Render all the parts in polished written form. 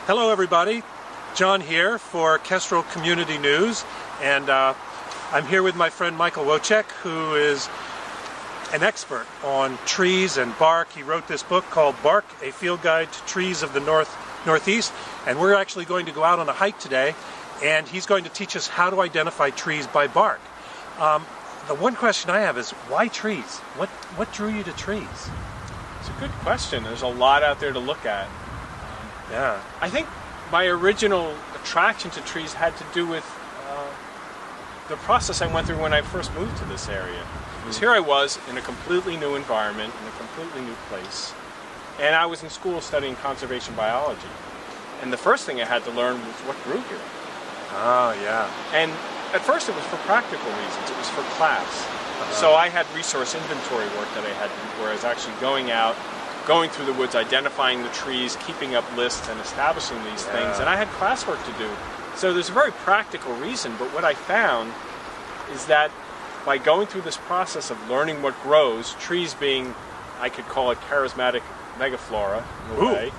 Hello everybody, John here for Kestrel Community News, and I'm here with my friend Michael Wojcik, who is an expert on trees and bark. He wrote this book called Bark, A Field Guide to Trees of the Northeast, and we're actually going to go out on a hike today, and he's going to teach us how to identify trees by bark. The one question I have is, why trees? What drew you to trees? It's a good question. There's a lot out there to look at. Yeah. I think my original attraction to trees had to do with the process I went through when I first moved to this area. Because here I was in a completely new environment, in a completely new place, and I was in school studying conservation biology. And the first thing I had to learn was what grew here. Oh, yeah. And at first it was for practical reasons. It was for class. So I had resource inventory work that I had to do, where I was actually going out, going through the woods, identifying the trees, keeping up lists, and establishing these things. And I had classwork to do. So there's a very practical reason, but what I found is that by going through this process of learning what grows, trees being, I could call it charismatic megaflora in a way,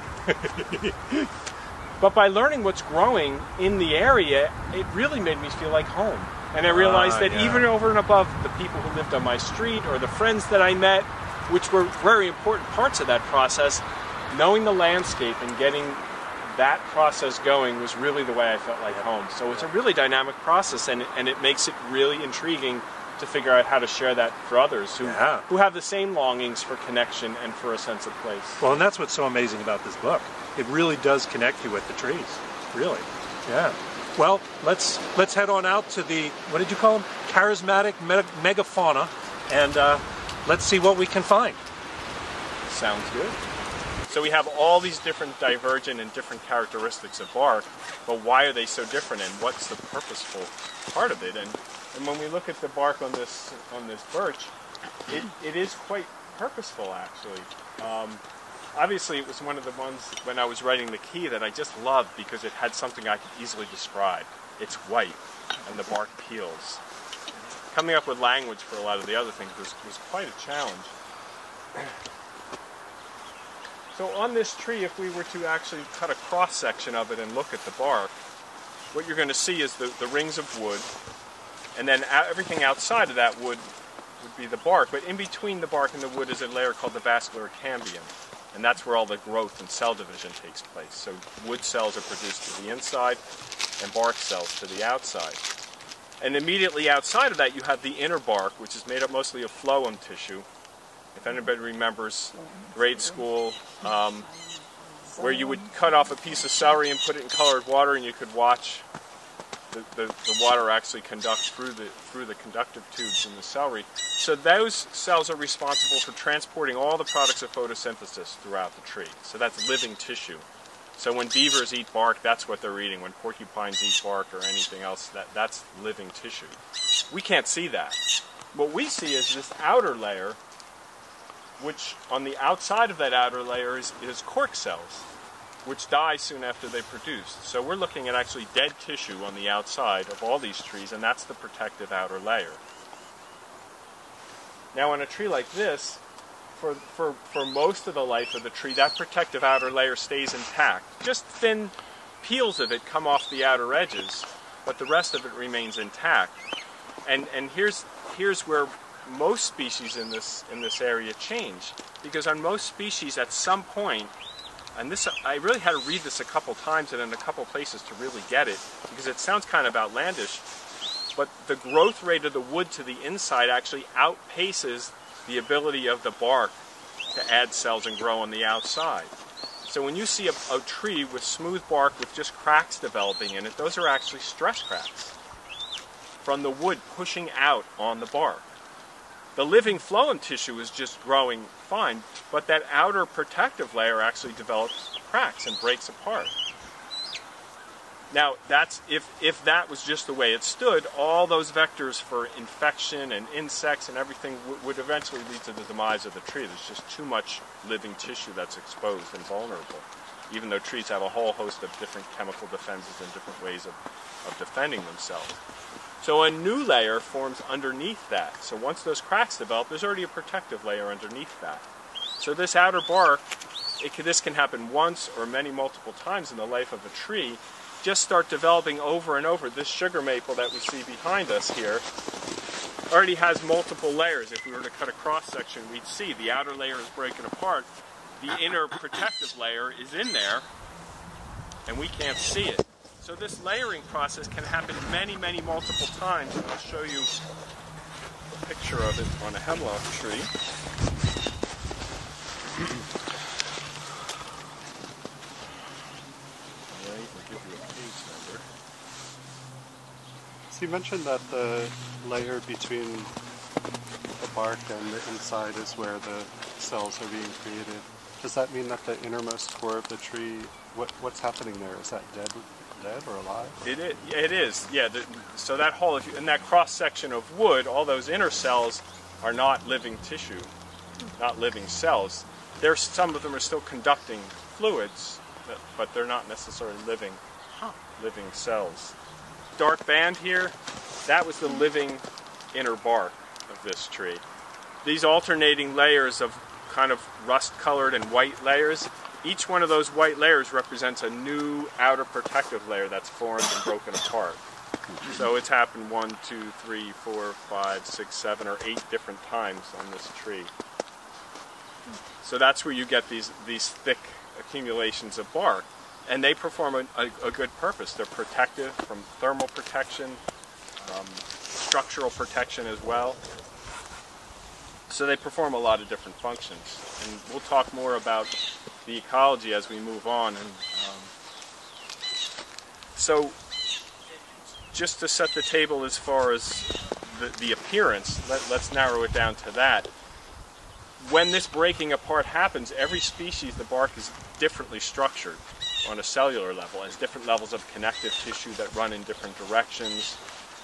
but by learning what's growing in the area, it really made me feel like home. And I realized that even over and above the people who lived on my street or the friends that I met, which were very important parts of that process, knowing the landscape and getting that process going was really the way I felt like home. So it's a really dynamic process, and it makes it really intriguing to figure out how to share that for others who have the same longings for connection and for a sense of place. Well, and that's what's so amazing about this book. It really does connect you with the trees. Really. Yeah. Well, let's head on out to the, what did you call them? Charismatic megafauna, and let's see what we can find. Sounds good. So we have all these different divergent and different characteristics of bark, but why are they so different, and what's the purposeful part of it? And when we look at the bark on this birch, it is quite purposeful, actually. Obviously, it was one of the ones when I was writing the key that I just loved because it had something I could easily describe. It's white, and the bark peels. Coming up with language for a lot of the other things was quite a challenge. So on this tree, if we were to actually cut a cross-section of it and look at the bark, what you're going to see is the rings of wood, and then everything outside of that wood would be the bark. But in between the bark and the wood is a layer called the vascular cambium, and that's where all the growth and cell division takes place. So wood cells are produced to the inside, and bark cells to the outside. And immediately outside of that, you have the inner bark, which is made up mostly of phloem tissue. If anybody remembers grade school, where you would cut off a piece of celery and put it in colored water, and you could watch the water actually conduct through the conductive tubes in the celery. So those cells are responsible for transporting all the products of photosynthesis throughout the tree. So that's living tissue. So when beavers eat bark, that's what they're eating. When porcupines eat bark or anything else, that's living tissue. We can't see that. What we see is this outer layer, which on the outside of that outer layer is cork cells, which die soon after they produce. So we're looking at actually dead tissue on the outside of all these trees, and that's the protective outer layer. Now on a tree like this, for most of the life of the tree, that protective outer layer stays intact. Just thin peels of it come off the outer edges, but the rest of it remains intact. And here's where most species in this area change, because on most species at some point, and this I really had to read this a couple times and in a couple places to really get it, because it sounds kind of outlandish, but the growth rate of the wood to the inside actually outpaces the ability of the bark to add cells and grow on the outside. So when you see a tree with smooth bark with just cracks developing in it, those are actually stress cracks from the wood pushing out on the bark. The living phloem tissue is just growing fine, but that outer protective layer actually develops cracks and breaks apart. Now, that's if that was just the way it stood, all those vectors for infection and insects and everything would eventually lead to the demise of the tree. There's just too much living tissue that's exposed and vulnerable, even though trees have a whole host of different chemical defenses and different ways of defending themselves. So a new layer forms underneath that. So once those cracks develop, there's already a protective layer underneath that. So this outer bark this can happen once or multiple times in the life of a tree, just start developing over and over. This sugar maple that we see behind us here already has multiple layers. If we were to cut a cross section, we'd see the outer layer is breaking apart, the inner protective layer is in there, and we can't see it. So this layering process can happen many, multiple times, and I'll show you a picture of it on a hemlock tree. You mentioned that the layer between the bark and the inside is where the cells are being created. Does that mean that the innermost core of the tree, what's happening there? Is that dead or alive? It is. Yeah. So that whole, in that cross section of wood, all those inner cells are not living tissue, not living cells. Some of them are still conducting fluids, but they're not necessarily living cells. Dark band here, that was the living inner bark of this tree. These alternating layers of kind of rust-colored and white layers, each one of those white layers represents a new outer protective layer that's formed and broken apart. So it's happened 1, 2, 3, 4, 5, 6, 7, or 8 different times on this tree. So that's where you get these thick accumulations of bark. And they perform a good purpose. They're protective from thermal protection, structural protection as well. So they perform a lot of different functions. And we'll talk more about the ecology as we move on. And so just to set the table as far as the appearance, let's narrow it down to that. When this breaking apart happens, every species, the bark is differently structured on a cellular level, has different levels of connective tissue that run in different directions.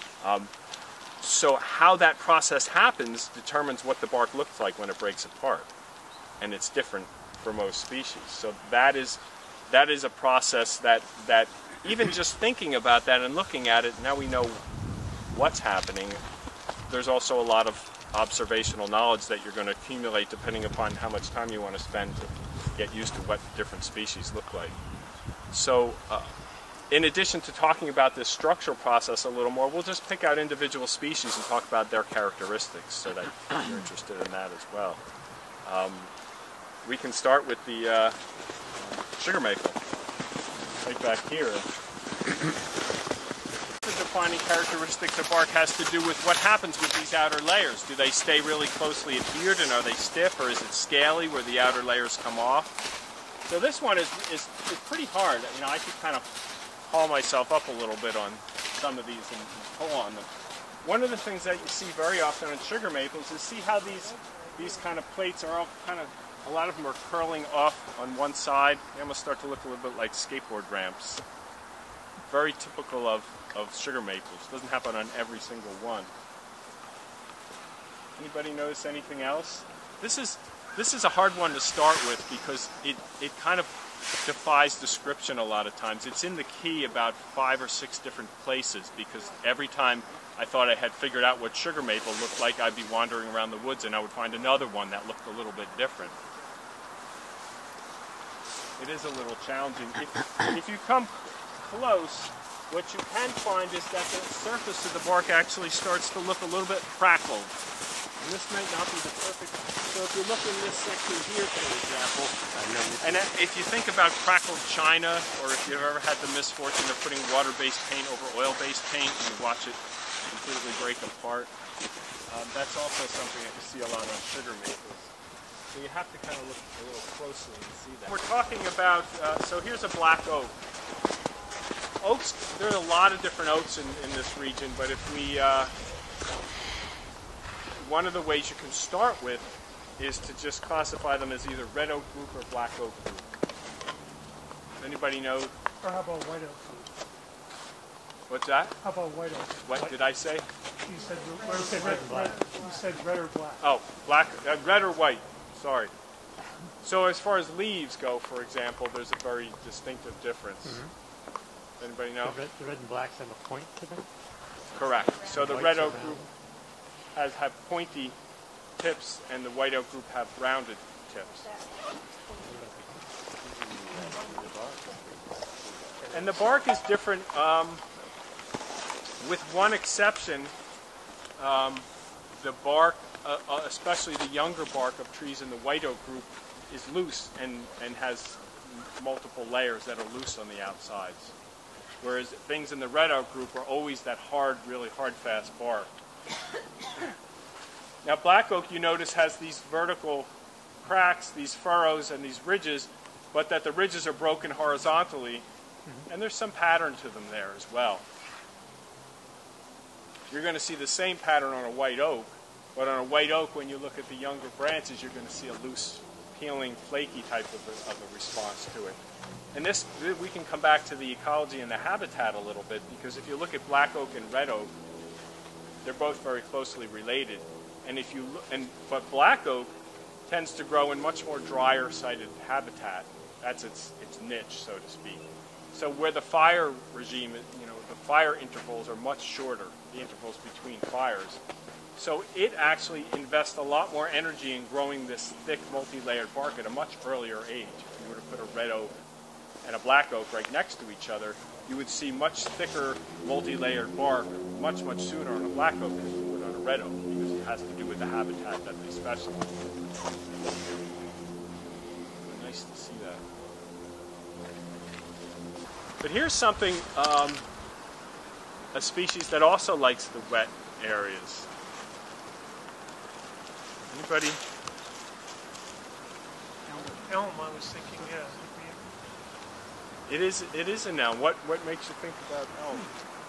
So how that process happens determines what the bark looks like when it breaks apart, and it's different for most species. So that is a process that even just thinking about that and looking at it, now we know what's happening. There's also a lot of observational knowledge that you're going to accumulate depending upon how much time you want to spend to get used to what different species look like. So in addition to talking about this structural process a little more, we'll just pick out individual species and talk about their characteristics so that you're interested in that as well. We can start with the sugar maple, right back here. The defining characteristics of bark has to do with what happens with these outer layers. Do they stay really closely adhered, and are they stiff, or is it scaly where the outer layers come off? So this one is pretty hard. You know, I could kind of haul myself up a little bit on some of these and pull on them. One of the things that you see very often on sugar maples is see how these kind of plates are all kind of, a lot of them are curling off on one side. They almost start to look a little bit like skateboard ramps. Very typical of sugar maples. Doesn't happen on every single one. Anybody notice anything else? This is a hard one to start with because it kind of defies description a lot of times. It's in the key about 5 or 6 different places because every time I thought I had figured out what sugar maple looked like, I'd be wandering around the woods and I would find another one that looked a little bit different. It is a little challenging. If you come close, what you can find is that the surface of the bark actually starts to look a little bit crackled. And this might not be the perfect. So if you look in this section here, for example, and if you think about crackled china, or if you've ever had the misfortune of putting water-based paint over oil-based paint and you watch it completely break apart, that's also something that you see a lot on sugar maples. So you have to kind of look a little closely and see that. We're talking about, so here's a black oak. Oaks, there are a lot of different oaks in this region, but if we, one of the ways you can start with is to just classify them as either red oak group or black oak group. Does anybody know? Or how about white oak group? What's that? How about white oak? What did I say? You said red or black. Oh, black, red or white. Sorry. So as far as leaves go, for example, there's a very distinctive difference. Mm-hmm. Anybody know? The red and blacks have a point to them? Correct. So the red oak group have pointy tips, and the white oak group have rounded tips. And the bark is different, with one exception. The bark, especially the younger bark of trees in the white oak group, is loose and has multiple layers that are loose on the outsides. Whereas things in the red oak group are always that hard, really hard, fast bark. Now black oak, you notice, has these vertical cracks, these furrows, and these ridges, but that the ridges are broken horizontally, and there's some pattern to them there as well. You're going to see the same pattern on a white oak, but on a white oak, when you look at the younger branches, you're going to see a loose, peeling, flaky type of a response to it. And this, we can come back to the ecology and the habitat a little bit, because if you look at black oak and red oak, they're both very closely related. And if you look, but black oak tends to grow in much more drier-sided habitat. That's its niche, so to speak. So where the fire regime, the fire intervals are much shorter, the intervals between fires. So it actually invests a lot more energy in growing this thick, multi-layered bark at a much earlier age. If you were to put a red oak and a black oak right next to each other, you would see much thicker, multi-layered bark much, much sooner on a black oak than you would on a red oak, because it has to do with the habitat that they specialize in. Nice to see that. But here's something, a species that also likes the wet areas. Anybody? Elm, I was thinking, yeah. It is an elm. What makes you think about elm?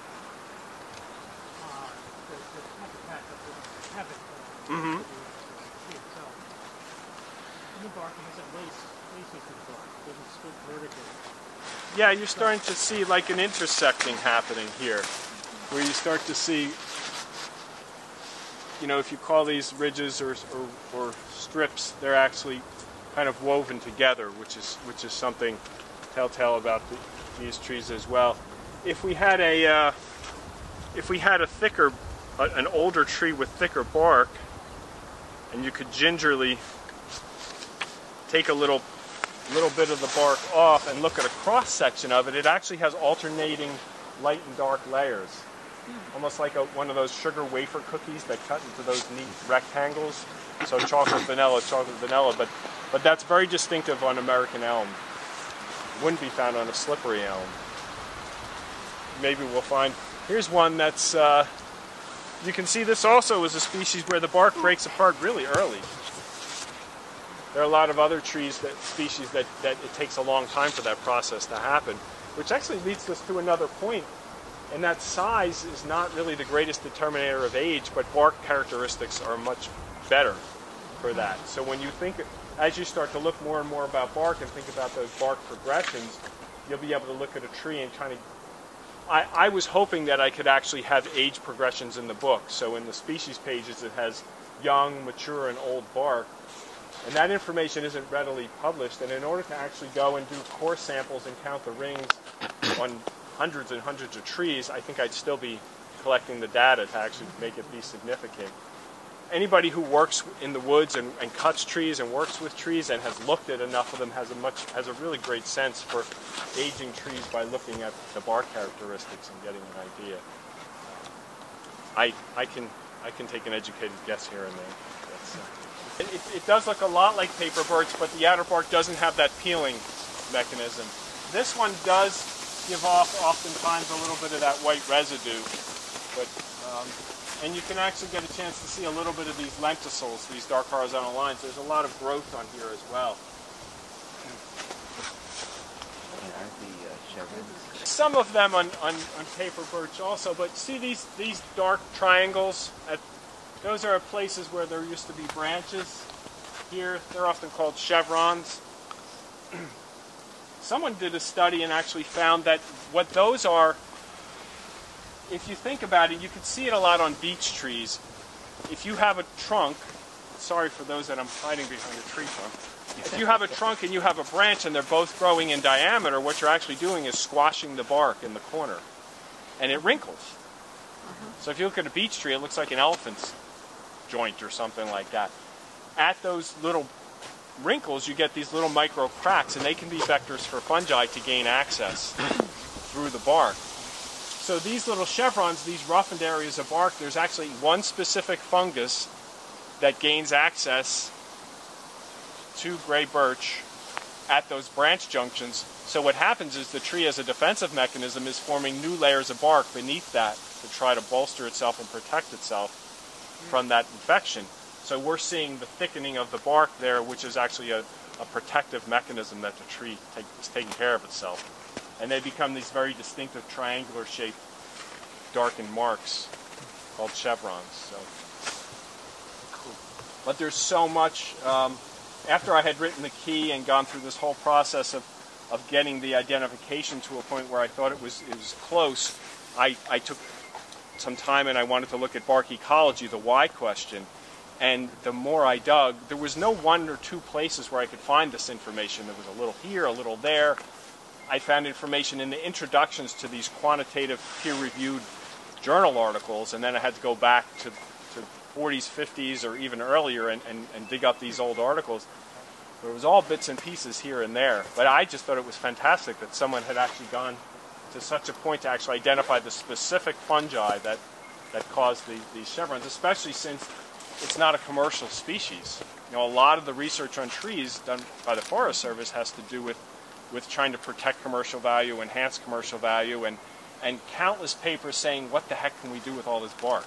The habitat of the Mm-hmm. tree itself. In the bark, it has a laces to the bark. It doesn't scoop vertically. Yeah, you're starting to see like an intersecting happening here, where you start to see, if you call these ridges or strips, they're actually kind of woven together, which is something telltale about these trees as well. If we had an older tree with thicker bark, and you could gingerly take a little bit of the bark off and look at a cross section of it, it actually has alternating light and dark layers, almost like one of those sugar wafer cookies that cut into those neat rectangles. So chocolate vanilla, but that's very distinctive on American elm. Wouldn't be found on a slippery elm. Maybe we'll find. Here's one that's. You can see this also is a species where the bark breaks apart really early. There are a lot of other species that it takes a long time for that process to happen, which actually leads us to another point, and that size is not really the greatest determinator of age, but bark characteristics are much better for that. So when you think, as you start to look more and more about bark and think about those bark progressions, you'll be able to look at a tree and kind of, I was hoping that I could actually have age progressions in the book. So in the species pages it has young, mature, and old bark. And that information isn't readily published, and in order to actually go and do core samples and count the rings on hundreds and hundreds of trees, I think I'd still be collecting the data to actually make it be significant. Anybody who works in the woods and cuts trees and works with trees and has looked at enough of them has a really great sense for aging trees by looking at the bark characteristics and getting an idea. I can take an educated guess here and there. It does look a lot like paper birch, but the outer bark doesn't have that peeling mechanism. This one does give off oftentimes a little bit of that white residue, but and you can actually get a chance to see a little bit of these lenticels, these dark horizontal lines. There's a lot of growth on here as well. And aren't the chevrons? Some of them on paper birch also, but see these dark triangles? Those are places where there used to be branches. Here, they're often called chevrons. Someone did a study and actually found that what those are, if you think about it, you can see it a lot on beech trees. If you have a trunk, sorry for those that I'm hiding behind a tree trunk. If you have a trunk and you have a branch and they're both growing in diameter, what you're actually doing is squashing the bark in the corner. And it wrinkles. So if you look at a beech tree, it looks like an elephant's joint or something like that. At those little wrinkles, you get these little micro cracks, and they can be vectors for fungi to gain access through the bark. So these little chevrons, these roughened areas of bark, there's actually one specific fungus that gains access to gray birch at those branch junctions. So what happens is the tree, as a defensive mechanism, is forming new layers of bark beneath that to try to bolster itself and protect itself from that infection. So we're seeing the thickening of the bark there, which is actually a protective mechanism that the tree is taking care of itself. And they become these very distinctive triangular shaped darkened marks called chevrons. So, but there's so much. After I had written the key and gone through this whole process of getting the identification to a point where I thought it was close, I took some time and I wanted to look at bark ecology, the why question. And the more I dug, there was no one or two places where I could find this information. There was a little here, a little there. I found information in the introductions to these quantitative peer-reviewed journal articles, and then I had to go back to 40s, 50s, or even earlier and dig up these old articles. But it was all bits and pieces here and there. But I just thought it was fantastic that someone had actually gone to such a point to actually identify the specific fungi that caused these chevrons, especially since it's not a commercial species. You know, a lot of the research on trees done by the Forest Service has to do with trying to protect commercial value, enhance commercial value, and countless papers saying, what the heck can we do with all this bark?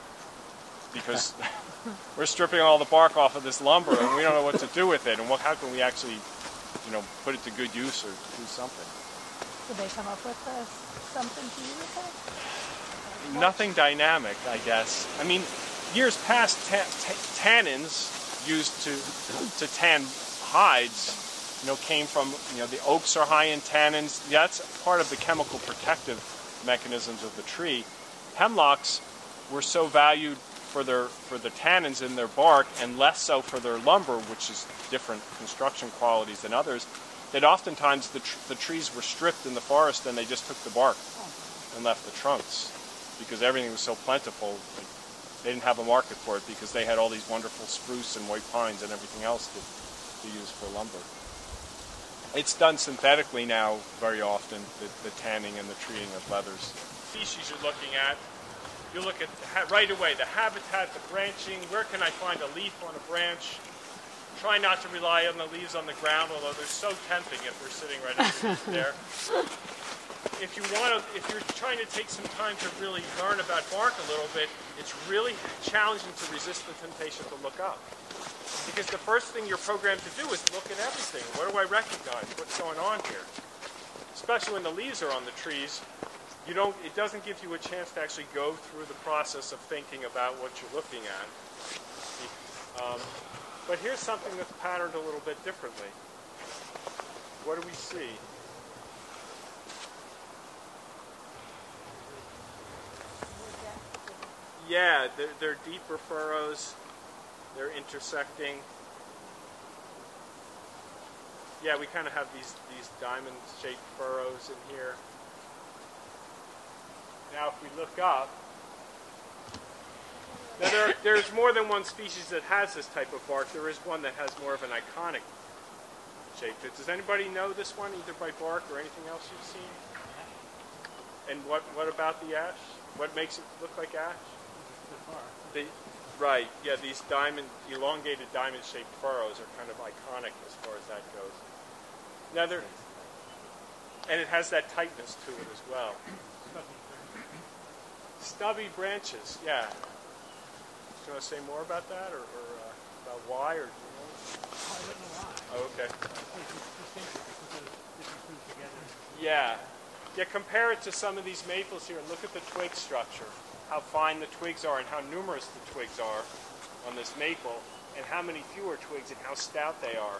Because we're stripping all the bark off of this lumber and we don't know what to do with it, and how can we actually, put it to good use or do something? Did they come up with something to use with it? Nothing dynamic, I guess. I mean, years past, tannins used to tan hides came from, the oaks are high in tannins. That's part of the chemical protective mechanisms of the tree. Hemlocks were so valued for the tannins in their bark and less so for their lumber, which is different construction qualities than others, that oftentimes the trees were stripped in the forest and they just took the bark and left the trunks because everything was so plentiful. They didn't have a market for it because they had all these wonderful spruce and white pines and everything else to use for lumber. It's done synthetically now very often, the tanning and the treating of leathers. Species you're looking at, you look at right away the habitat, the branching, where can I find a leaf on a branch? Try not to rely on the leaves on the ground, although they're so tempting if they're sitting right there. If you're trying to take some time to really learn about bark a little bit, it's really challenging to resist the temptation to look up. Because the first thing you're programmed to do is look at everything. What do I recognize? What's going on here? Especially when the leaves are on the trees, it doesn't give you a chance to actually go through the process of thinking about what you're looking at. But here's something that's patterned a little bit differently. What do we see? Yeah, they're deeper furrows. They're intersecting. Yeah, we kind of have these diamond-shaped furrows in here. Now, if we look up, now there's more than one species that has this type of bark. There is one that has more of an iconic shape. Does anybody know this one, either by bark or anything else you've seen? And what about the ash? What makes it look like ash? Right, yeah, these elongated diamond-shaped furrows are kind of iconic as far as that goes. Now and it has that tightness to it as well. Stubby branches, yeah. Do you want to say more about that, or about why, or do you know? I don't know why. Oh, okay. It's distinctive because of different food together. Yeah. Yeah, compare it to some of these maples here and look at the twig structure. How fine the twigs are and how numerous the twigs are on this maple, and how many fewer twigs and how stout they are.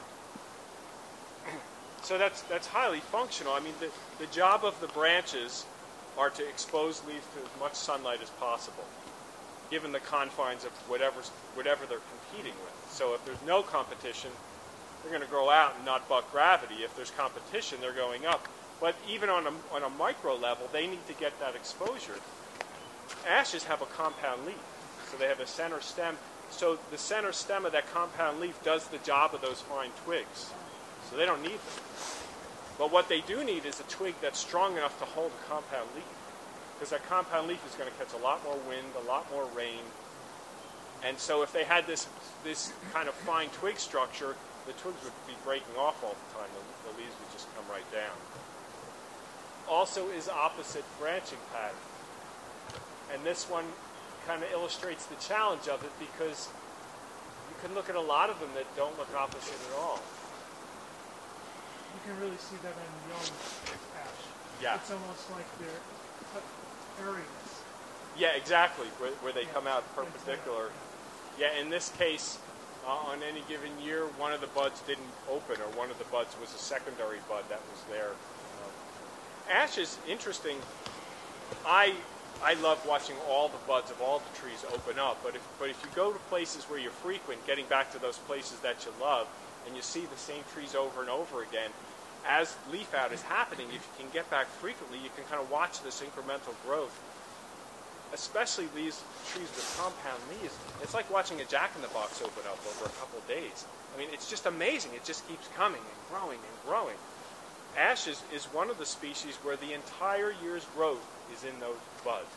So that's highly functional. I mean, the job of the branches are to expose leaves to as much sunlight as possible, given the confines of whatever they're competing with. So if there's no competition, they're going to grow out and not buck gravity. If there's competition, they're going up. But even on a micro level, they need to get that exposure. Ashes have a compound leaf, so they have a center stem So the center stem of that compound leaf does the job of those fine twigs. So they don't need them. But what they do need is a twig that's strong enough to hold a compound leaf. Because that compound leaf is going to catch a lot more wind, a lot more rain. And so if they had this kind of fine twig structure, the twigs would be breaking off all the time. The leaves would just come right down. Also is opposite branching pattern. And this one kind of illustrates the challenge of it, because you can look at a lot of them that don't look opposite at all. You can really see that in young ash. Yeah. It's almost like they're areas. Yeah, exactly, where they come out perpendicular. Yeah, in this case, on any given year, one of the buds didn't open, or one of the buds was a secondary bud that was there. Ash is interesting. I love watching all the buds of all the trees open up, but if you go to places where you're frequent, getting back to those places that you love, and you see the same trees over and over again, as leaf out is happening, if you can get back frequently, you can kind of watch this incremental growth. Especially these trees with compound leaves, it's like watching a jack-in-the-box open up over a couple of days. I mean, it's just amazing. It just keeps coming and growing and growing. Ash is one of the species where the entire year's growth is in those buds.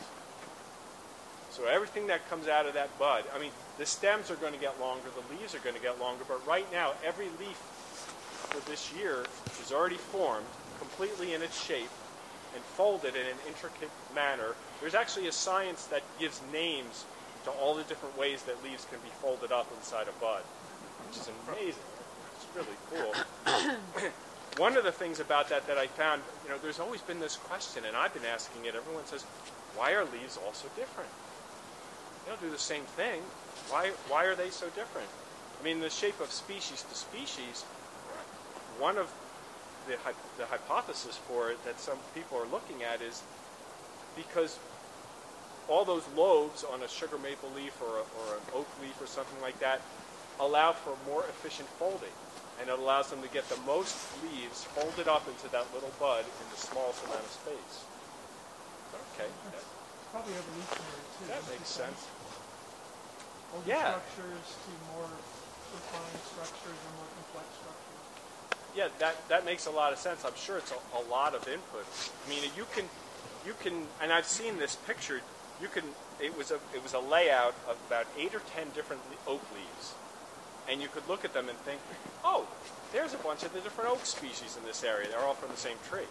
So everything that comes out of that bud, I mean, the stems are going to get longer, the leaves are going to get longer, but right now, every leaf for this year is already formed, completely in its shape, and folded in an intricate manner. There's actually a science that gives names to all the different ways that leaves can be folded up inside a bud, which is amazing. It's really cool. One of the things about that I found, there's always been this question, and I've been asking it. Everyone says, why are leaves all so different? They don't do the same thing. Why are they so different? I mean, the shape of species to species, one of the hypothesis for it that some people are looking at is because all those lobes on a sugar maple leaf or an oak leaf or something like that allow for more efficient folding, and it allows them to get the most leaves folded up into that little bud in the smallest amount of space. Okay. That's probably evolutionary too. That makes sense. Older structures to more refined structures or more complex structures. Yeah, that makes a lot of sense. I'm sure it's a lot of input. I mean, you can, and I've seen this pictured. It was a layout of about 8 or 10 different oak leaves, and you could look at them and think, oh, there's a bunch of the different oak species in this area. They're all from the same tree.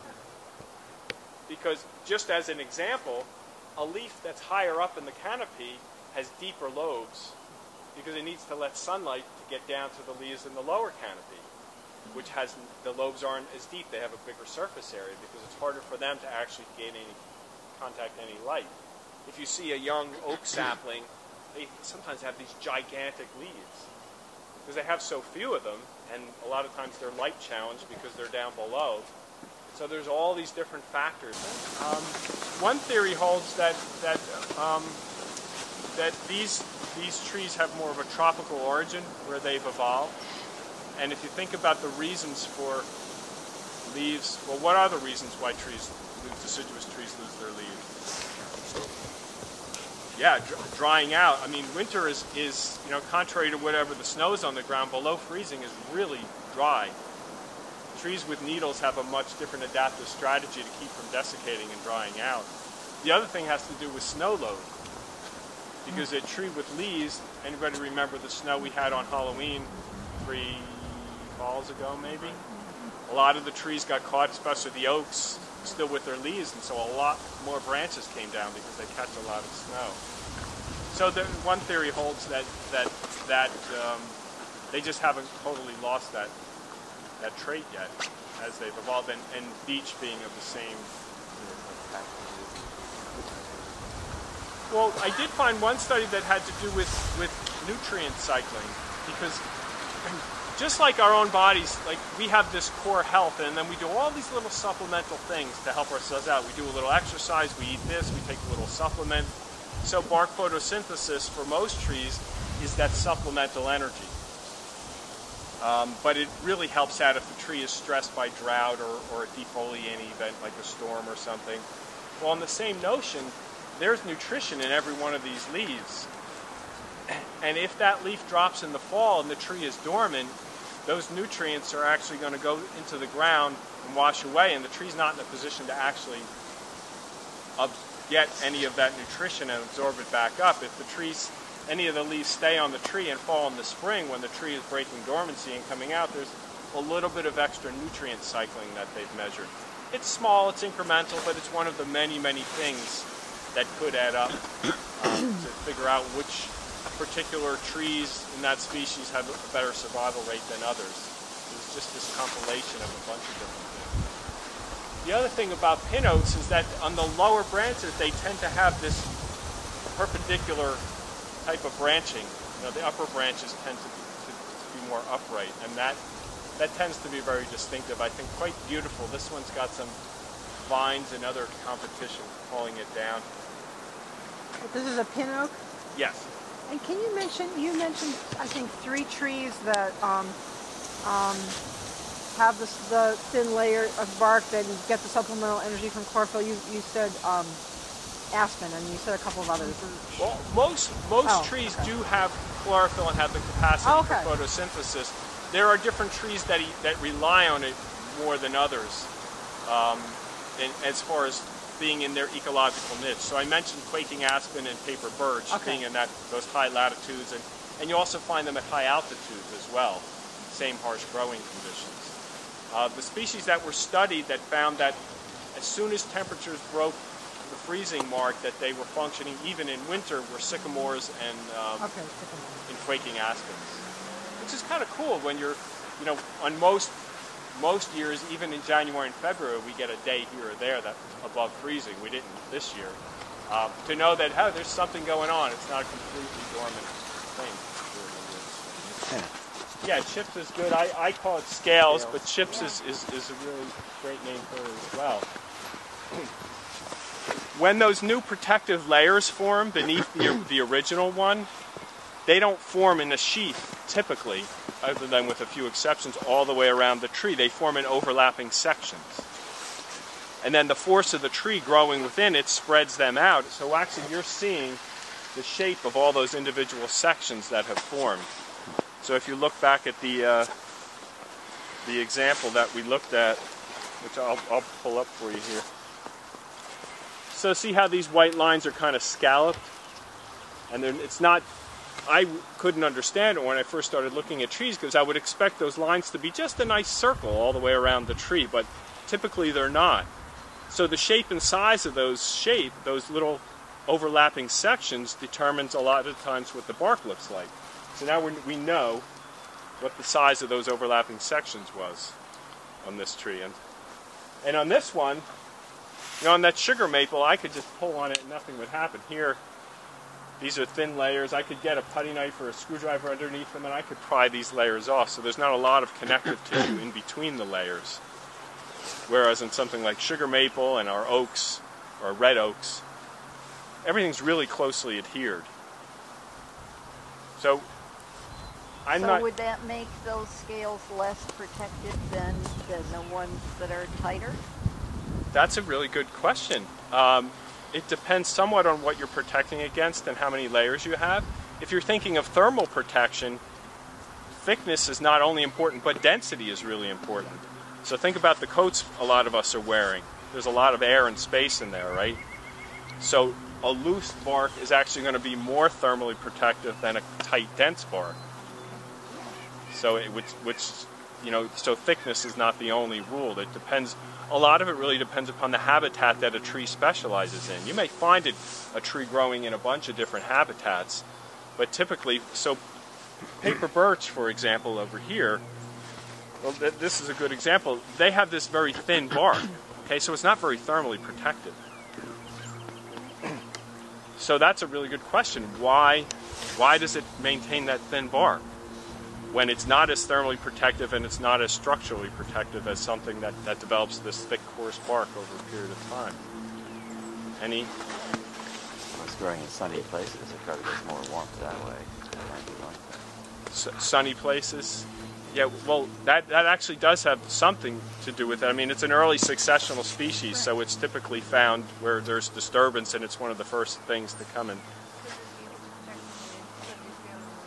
Because just as an example, a leaf that's higher up in the canopy has deeper lobes because it needs to let sunlight to get down to the leaves in the lower canopy, which has the lobes aren't as deep. They have a bigger surface area because it's harder for them to actually gain any light. If you see a young oak sapling, they sometimes have these gigantic leaves because they have so few of them, and a lot of times they're light challenged because they're down below. So there's all these different factors. One theory holds that these trees have more of a tropical origin where they've evolved. And if you think about the reasons for leaves, well, what are the reasons why deciduous trees lose their leaves? Yeah, drying out. I mean, winter is contrary to whatever the snows on the ground, below freezing is really dry. Trees with needles have a much different adaptive strategy to keep from desiccating and drying out. The other thing has to do with snow load. Because a tree with leaves, anybody remember the snow we had on Halloween 3 falls ago maybe? A lot of the trees got caught, especially the oaks, still with their leaves, and so a lot more branches came down because they catch a lot of snow. So one theory holds that they just haven't totally lost that trait yet as they've evolved, and beech being of the same. Well, I did find one study that had to do with nutrient cycling, because just like our own bodies, like we have this core health, and then we do all these little supplemental things to help ourselves out. We do a little exercise, we eat this, we take a little supplement. So bark photosynthesis for most trees is that supplemental energy. But it really helps out if the tree is stressed by drought or a defoliating event like a storm or something. Well, on the same notion, there's nutrition in every one of these leaves. And if that leaf drops in the fall and the tree is dormant, those nutrients are actually going to go into the ground and wash away, and the tree's not in a position to actually get any of that nutrition and absorb it back up. If any of the leaves stay on the tree and fall in the spring when the tree is breaking dormancy and coming out, there's a little bit of extra nutrient cycling that they've measured. It's small, it's incremental, but it's one of the many, many things that could add up to figure out which particular trees in that species have a better survival rate than others. It's just this compilation of a bunch of different things. The other thing about pin oaks is that on the lower branches, they tend to have this perpendicular type of branching. The upper branches tend to be more upright, and that tends to be very distinctive. I think quite beautiful. This one's got some vines and other competition pulling it down. This is a pin oak? Yes. And can you mentioned, I think, 3 trees that have the thin layer of bark that get the supplemental energy from chlorophyll. You said aspen, and you said a couple of others. Well, most trees do have chlorophyll and have the capacity for photosynthesis. There are different trees that rely on it more than others, as far as being in their ecological niche. So I mentioned quaking aspen and paper birch being in those high latitudes, and you also find them at high altitudes as well, same harsh growing conditions. The species that were studied that found that as soon as temperatures broke the freezing mark, that they were functioning even in winter, were sycamores and quaking aspens, which is kind of cool when you're, on most years, even in January and February, we get a day here or there that's above freezing. We didn't this year. To know that, there's something going on. It's not a completely dormant thing. Yeah, chips is good. I call it scales, but chips is a really great name for it as well. When those new protective layers form beneath the original one, they don't form in a sheath typically, other than with a few exceptions, all the way around the tree. They form in overlapping sections. And then the force of the tree growing within it spreads them out. So actually you're seeing the shape of all those individual sections that have formed. So if you look back at the example that we looked at, which I'll pull up for you here. So see how these white lines are kind of scalloped? And it's not, I couldn't understand it when I first started looking at trees, because I would expect those lines to be just a nice circle all the way around the tree, but typically they're not. So the shape and size of those little overlapping sections determines a lot of times what the bark looks like. So now we know what the size of those overlapping sections was on this tree. And on this one, on that sugar maple, I could just pull on it and nothing would happen. Here, these are thin layers. I could get a putty knife or a screwdriver underneath them and I could pry these layers off. So there's not a lot of connective tissue in between the layers. Whereas in something like sugar maple and our oaks, or red oaks, everything's really closely adhered. So would that make those scales less protected than the ones that are tighter? That's a really good question. It depends somewhat on what you're protecting against and how many layers you have. If you're thinking of thermal protection, thickness is not only important, but density is really important. So think about the coats a lot of us are wearing. There's a lot of air and space in there, right? So a loose bark is actually going to be more thermally protective than a tight, dense bark. So so thickness is not the only rule. It depends. A lot of it really depends upon the habitat that a tree specializes in. You may find a tree growing in a bunch of different habitats, but typically, so paper birch, for example, over here, well, this is a good example. They have this very thin bark, okay, so it's not very thermally protected. So that's a really good question. Why does it maintain that thin bark when it's not as thermally protective and it's not as structurally protective as something that develops this thick, coarse bark over a period of time? Any? Well, it's growing in sunny places. It probably gets more warmth that way. Sunny places? Yeah, well, that actually does have something to do with it. I mean, it's an early successional species, so it's typically found where there's disturbance, and it's one of the first things to come in.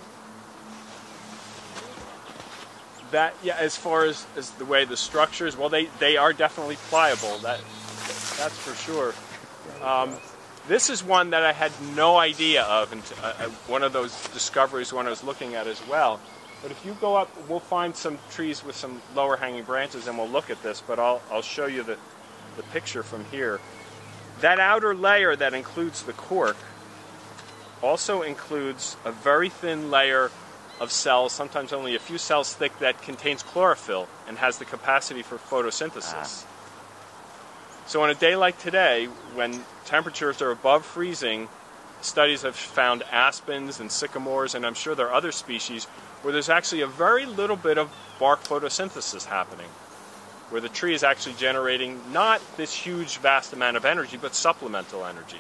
That, yeah, as far as the way the structures, well, they are definitely pliable. That's for sure. This is one that I had no idea of, and one of those discoveries when I was looking at as well. But if you go up, we'll find some trees with some lower hanging branches, and we'll look at this. But I'll show you the picture from here. That outer layer that includes the cork also includes a very thin layer of cells, sometimes only a few cells thick, that contains chlorophyll and has the capacity for photosynthesis. So on a day like today, when temperatures are above freezing, studies have found aspens and sycamores, and I'm sure there are other species, where there's actually a very little bit of bark photosynthesis happening, where the tree is actually generating not this huge, vast amount of energy, but supplemental energy.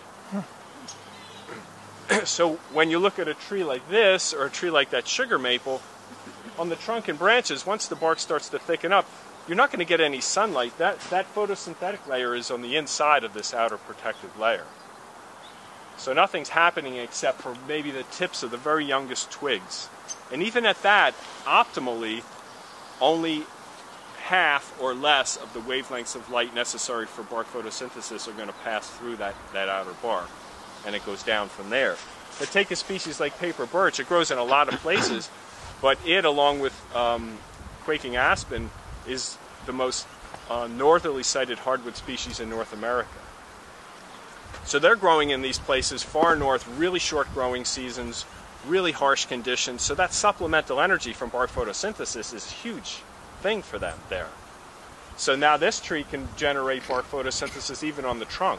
So when you look at a tree like this, or a tree like that sugar maple, on the trunk and branches, once the bark starts to thicken up, you're not going to get any sunlight. That photosynthetic layer is on the inside of this outer protective layer. So nothing's happening except for maybe the tips of the very youngest twigs. And even at that, optimally, only half or less of the wavelengths of light necessary for bark photosynthesis are going to pass through that outer bark. And it goes down from there. But take a species like paper birch. It grows in a lot of places, but it, along with quaking aspen, is the most northerly sighted hardwood species in North America. So they're growing in these places far north, really short growing seasons, really harsh conditions. So that supplemental energy from bark photosynthesis is a huge thing for them there. So now this tree can generate bark photosynthesis even on the trunk.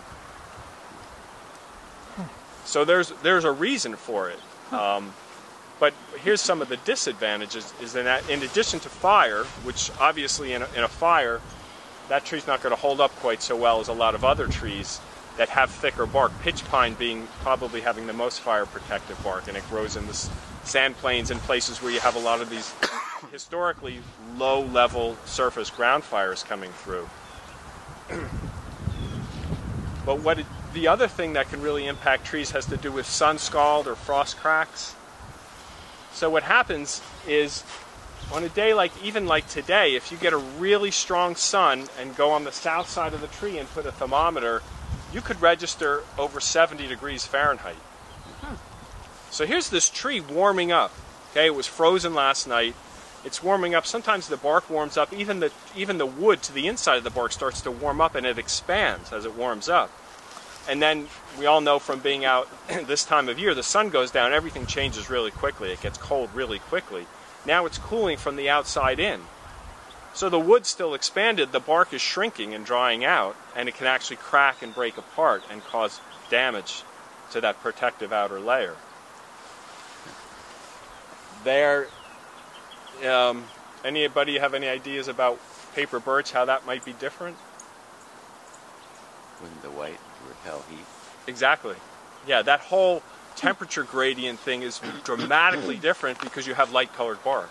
So there's a reason for it. But here's some of the disadvantages, is that in addition to fire, which obviously in a fire, that tree's not going to hold up quite so well as a lot of other trees that have thicker bark, pitch pine being probably having the most fire protective bark, and it grows in the sand plains and places where you have a lot of these historically low level surface ground fires coming through. But the other thing that can really impact trees has to do with sun scald or frost cracks. So what happens is, on a day even like today, if you get a really strong sun and go on the south side of the tree and put a thermometer, you could register over 70 degrees Fahrenheit. So here's this tree warming up. Okay, it was frozen last night. It's warming up. Sometimes the bark warms up. Even the wood to the inside of the bark starts to warm up, and it expands as it warms up. And then we all know from being out this time of year, the sun goes down, everything changes really quickly. It gets cold really quickly. Now it's cooling from the outside in. So the wood's still expanded, the bark is shrinking and drying out, and it can actually crack and break apart and cause damage to that protective outer layer. Anybody have any ideas about paper birch, how that might be different? Wouldn't the white repel heat? Exactly. Yeah, that whole temperature gradient thing is dramatically different because you have light-colored bark.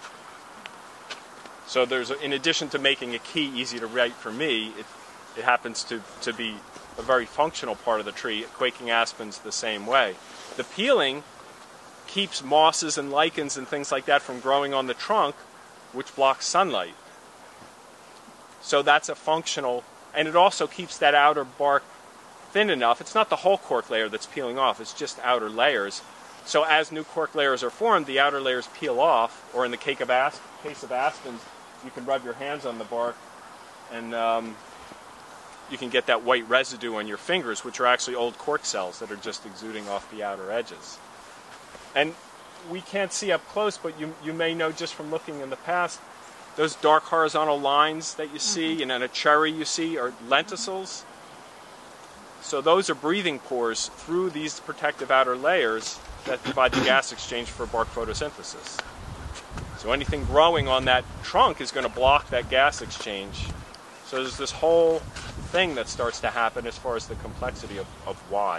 So in addition to making a key easy to write for me, it happens to be a very functional part of the tree. Quaking aspens the same way. The peeling keeps mosses and lichens and things like that from growing on the trunk, which blocks sunlight. So that's a functional, and it also keeps that outer bark thin enough. It's not the whole cork layer that's peeling off, it's just outer layers. So as new cork layers are formed, the outer layers peel off, or in the case of aspens, you can rub your hands on the bark and you can get that white residue on your fingers, which are actually old cork cells that are just exuding off the outer edges. And we can't see up close, but you may know just from looking in the past, those dark horizontal lines that you see, and then a cherry you see, are lenticels. So those are breathing pores through these protective outer layers that provide the gas exchange for bark photosynthesis. So anything growing on that trunk is going to block that gas exchange. So there's this whole thing that starts to happen as far as the complexity of why.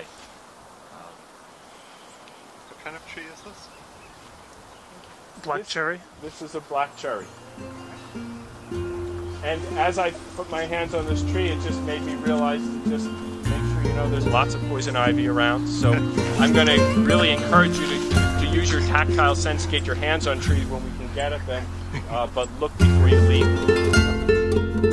What kind of tree is this? Black cherry? This is a black cherry. And as I put my hands on this tree, it just made me realize to just make sure you know there's lots of poison ivy around. So I'm going to really encourage you to use your tactile sense, get your hands on trees when we can get at them, but look before you leave.